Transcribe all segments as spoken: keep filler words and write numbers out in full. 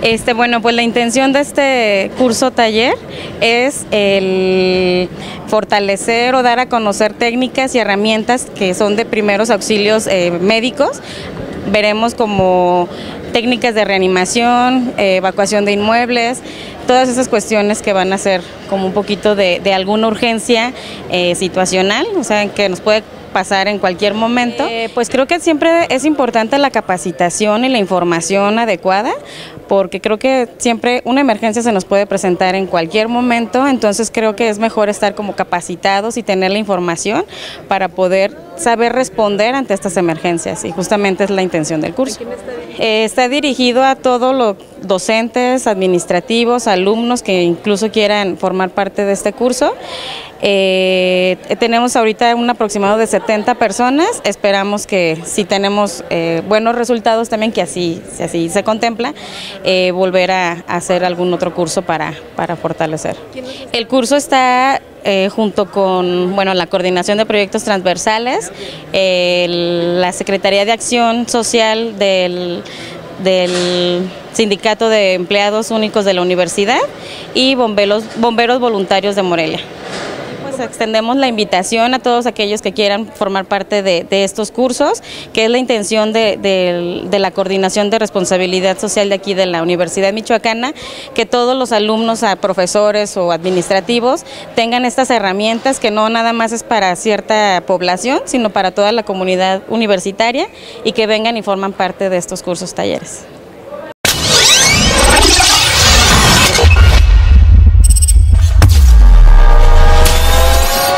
Este, bueno, pues la intención de este curso taller es el fortalecer o dar a conocer técnicas y herramientas que son de primeros auxilios eh, médicos. Veremos como técnicas de reanimación, eh, evacuación de inmuebles, todas esas cuestiones que van a ser como un poquito de, de alguna urgencia eh, situacional, o sea, que nos puede pasar en cualquier momento. Eh, pues creo que siempre es importante la capacitación y la información adecuada, porque creo que siempre una emergencia se nos puede presentar en cualquier momento, entonces creo que es mejor estar como capacitados y tener la información para poder saber responder ante estas emergencias, y justamente es la intención del curso. Eh, está dirigido a todos los docentes, administrativos, alumnos que incluso quieran formar parte de este curso. Eh, tenemos ahorita un aproximado de setenta personas, esperamos que si tenemos eh, buenos resultados también, que así, si así se contempla, eh, volver a, a hacer algún otro curso para, para fortalecer. El curso está eh, junto con bueno, la Coordinación de Proyectos Transversales, eh, la Secretaría de Acción Social del, del Sindicato de Empleados Únicos de la Universidad y bomberos, bomberos voluntarios de Morelia. Extendemos la invitación a todos aquellos que quieran formar parte de, de estos cursos, que es la intención de, de, de la Coordinación de Responsabilidad Social de aquí de la Universidad Michoacana, que todos los alumnos, a profesores o administrativos tengan estas herramientas, que no nada más es para cierta población, sino para toda la comunidad universitaria, y que vengan y forman parte de estos cursos talleres.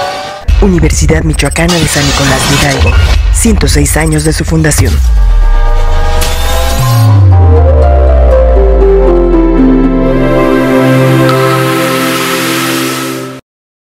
Universidad Michoacana de San Nicolás de Hidalgo, ciento seis años de su fundación.